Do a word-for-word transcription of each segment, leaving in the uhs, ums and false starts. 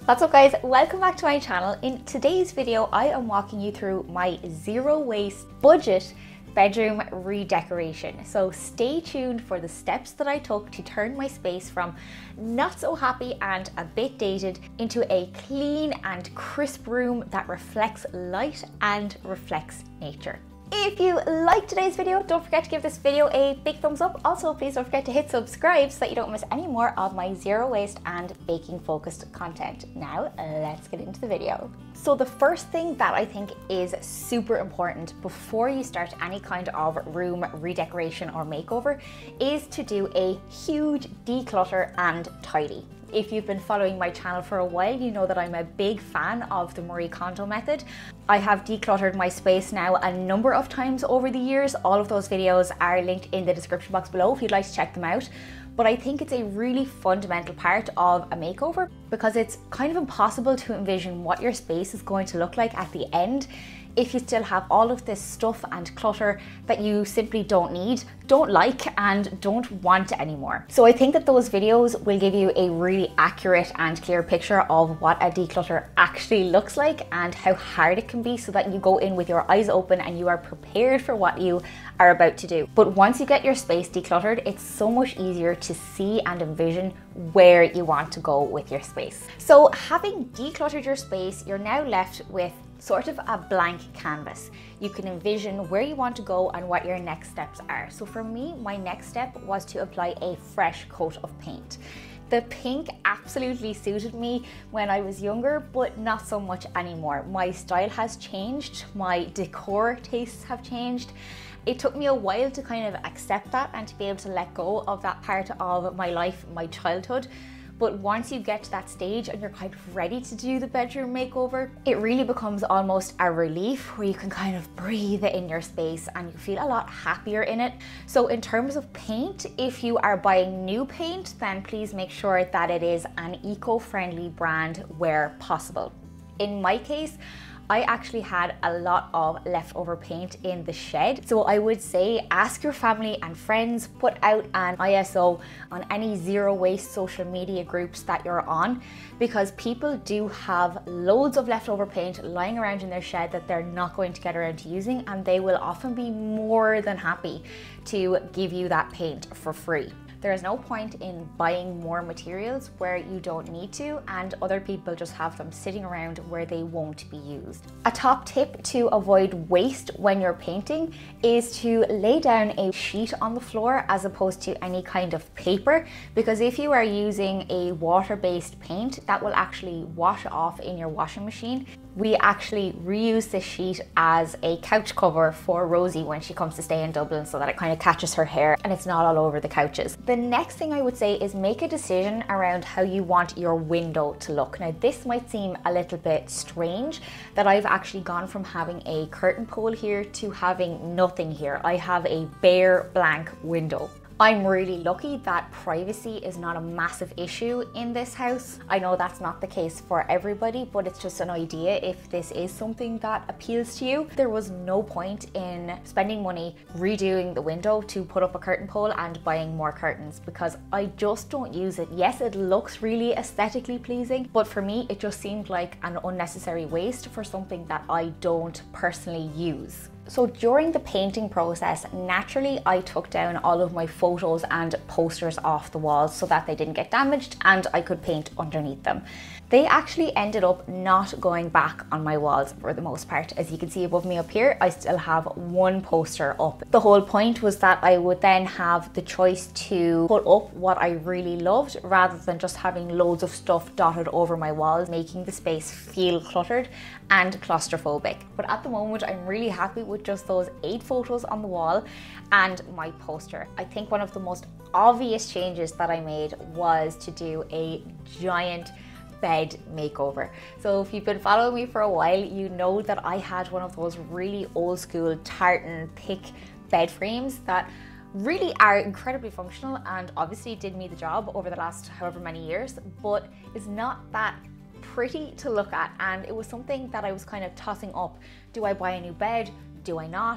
What's up guys, welcome back to my channel. In today's video I am walking you through my zero waste budget bedroom redecoration. So stay tuned for the steps that I took to turn my space from not so happy and a bit dated into a clean and crisp room that reflects light and reflects nature. If you liked today's video, don't forget to give this video a big thumbs up. Also, please don't forget to hit subscribe so that you don't miss any more of my zero waste and baking focused content. Now, let's get into the video. So the first thing that I think is super important before you start any kind of room redecoration or makeover is to do a huge declutter and tidy. If you've been following my channel for a while, you know that I'm a big fan of the Marie Kondo method. I have decluttered my space now a number of times over the years. All of those videos are linked in the description box below if you'd like to check them out. But I think it's a really fundamental part of a makeover because it's kind of impossible to envision what your space is going to look like at the end if you still have all of this stuff and clutter that you simply don't need, don't like, and don't want anymore. So I think that those videos will give you a really accurate and clear picture of what a declutter actually looks like and how hard it can be, so that you go in with your eyes open and you are prepared for what you are about to do. But once you get your space decluttered, it's so much easier to see and envision where you want to go with your space. So having decluttered your space, you're now left with sort of a blank canvas. You can envision where you want to go and what your next steps are. So for me, my next step was to apply a fresh coat of paint. The pink absolutely suited me when I was younger, but not so much anymore. My style has changed, my decor tastes have changed. It took me a while to kind of accept that and to be able to let go of that part of my life, my childhood. But once you get to that stage and you're kind of ready to do the bedroom makeover, it really becomes almost a relief where you can kind of breathe in your space and you feel a lot happier in it. So in terms of paint, if you are buying new paint, then please make sure that it is an eco-friendly brand where possible. In my case, I actually had a lot of leftover paint in the shed. So I would say ask your family and friends, put out an I S O on any zero waste social media groups that you're on, because people do have loads of leftover paint lying around in their shed that they're not going to get around to using, and they will often be more than happy to give you that paint for free. There is no point in buying more materials where you don't need to, and other people just have them sitting around where they won't be used. A top tip to avoid waste when you're painting is to lay down a sheet on the floor as opposed to any kind of paper, because if you are using a water-based paint, that will actually wash off in your washing machine. We actually reuse this sheet as a couch cover for Rosie when she comes to stay in Dublin, so that it kind of catches her hair and it's not all over the couches. The next thing I would say is make a decision around how you want your window to look. Now this might seem a little bit strange that I've actually gone from having a curtain pole here to having nothing here. I have a bare blank window. I'm really lucky that privacy is not a massive issue in this house. I know that's not the case for everybody, but it's just an idea if this is something that appeals to you. There was no point in spending money redoing the window to put up a curtain pole and buying more curtains, because I just don't use it. Yes, it looks really aesthetically pleasing, but for me, it just seemed like an unnecessary waste for something that I don't personally use. So during the painting process, naturally I took down all of my photos and posters off the walls so that they didn't get damaged and I could paint underneath them. They actually ended up not going back on my walls for the most part. As you can see above me up here, I still have one poster up. The whole point was that I would then have the choice to put up what I really loved rather than just having loads of stuff dotted over my walls, making the space feel cluttered and claustrophobic. But at the moment, I'm really happy with just those eight photos on the wall and my poster. I think one of the most obvious changes that I made was to do a giant bed makeover. So if you've been following me for a while, you know that I had one of those really old school tartan thick bed frames that really are incredibly functional and obviously did me the job over the last however many years, but is not that pretty to look at. And it was something that I was kind of tossing up. Do I buy a new bed? Do I not?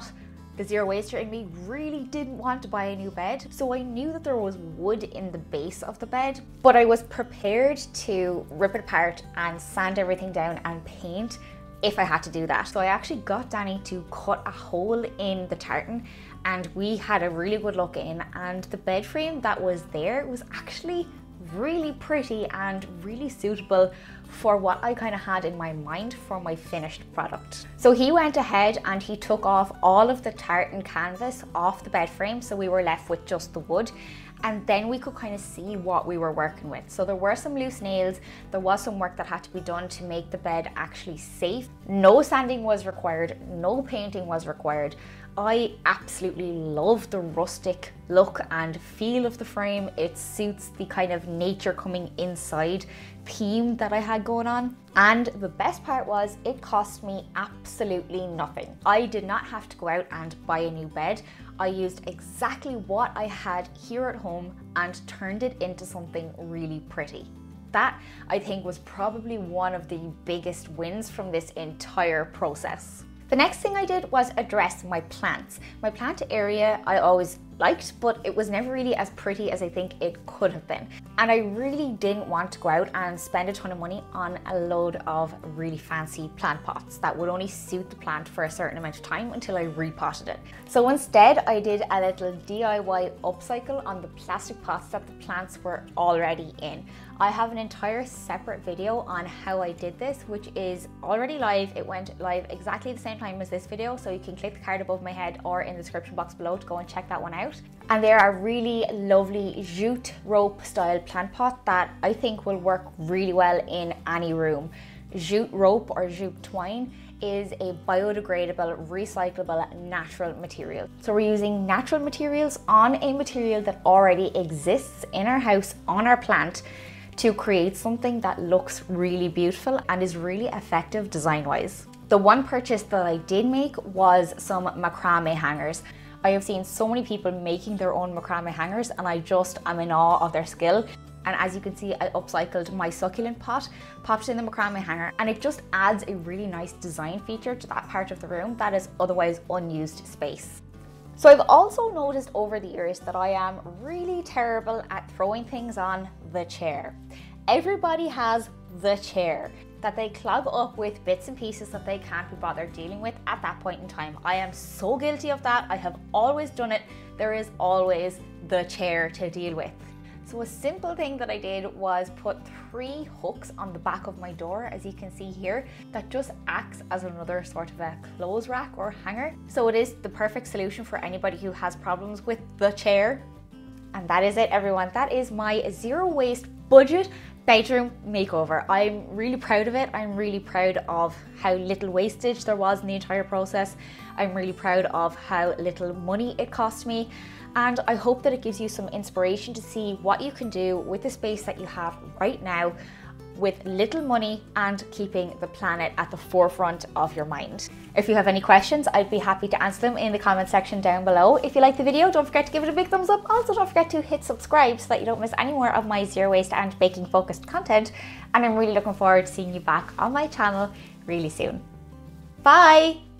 The zero waster in me really didn't want to buy a new bed, so I knew that there was wood in the base of the bed, but I was prepared to rip it apart and sand everything down and paint if I had to do that. So I actually got Danny to cut a hole in the tartan, and we had a really good look in, and the bed frame that was there was actually really pretty and really suitable for what I kind of had in my mind for my finished product. So he went ahead and he took off all of the tartan canvas off the bed frame, so we were left with just the wood, and then we could kind of see what we were working with. So there were some loose nails, there was some work that had to be done to make the bed actually safe. No sanding was required, no painting was required. I absolutely love the rustic look and feel of the frame. It suits the kind of nature coming inside theme that I had going on. And the best part was it cost me absolutely nothing. I did not have to go out and buy a new bed. I used exactly what I had here at home and turned it into something really pretty. That, I think, was probably one of the biggest wins from this entire process. The next thing I did was address my plants. My plant area I always liked, but it was never really as pretty as I think it could have been. And I really didn't want to go out and spend a ton of money on a load of really fancy plant pots that would only suit the plant for a certain amount of time until I repotted it. So instead I did a little D I Y upcycle on the plastic pots that the plants were already in. I have an entire separate video on how I did this, which is already live. It went live exactly the same time as this video, so you can click the card above my head or in the description box below to go and check that one out. And they're a really lovely jute rope style plant pot that I think will work really well in any room. Jute rope or jute twine is a biodegradable, recyclable, natural material. So we're using natural materials on a material that already exists in our house, on our plant, to create something that looks really beautiful and is really effective design-wise. The one purchase that I did make was some macrame hangers. I have seen so many people making their own macrame hangers and I just am in awe of their skill. And as you can see, I upcycled my succulent pot, popped in the macrame hanger, and it just adds a really nice design feature to that part of the room that is otherwise unused space. So I've also noticed over the years that I am really terrible at throwing things on the chair. Everybody has the chair that they clog up with bits and pieces that they can't be bothered dealing with at that point in time. I am so guilty of that. I have always done it. There is always the chair to deal with. So a simple thing that I did was put three hooks on the back of my door, as you can see here, that just acts as another sort of a clothes rack or hanger. So it is the perfect solution for anybody who has problems with the chair. And that is it, everyone. That is my zero waste budget bedroom makeover. I'm really proud of it. I'm really proud of how little wastage there was in the entire process. I'm really proud of how little money it cost me. And I hope that it gives you some inspiration to see what you can do with the space that you have right now with little money and keeping the planet at the forefront of your mind. If you have any questions, I'd be happy to answer them in the comment section down below. If you like the video, don't forget to give it a big thumbs up. Also, don't forget to hit subscribe so that you don't miss any more of my zero waste and baking focused content. And I'm really looking forward to seeing you back on my channel really soon. Bye!